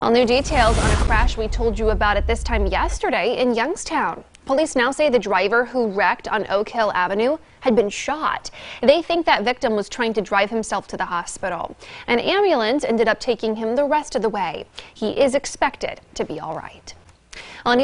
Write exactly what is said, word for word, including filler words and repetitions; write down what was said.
Well, new details on a crash we told you about at this time yesterday in Youngstown. Police now say the driver who wrecked on Oak Hill Avenue had been shot. They think that victim was trying to drive himself to the hospital. An ambulance ended up taking him the rest of the way. He is expected to be all right.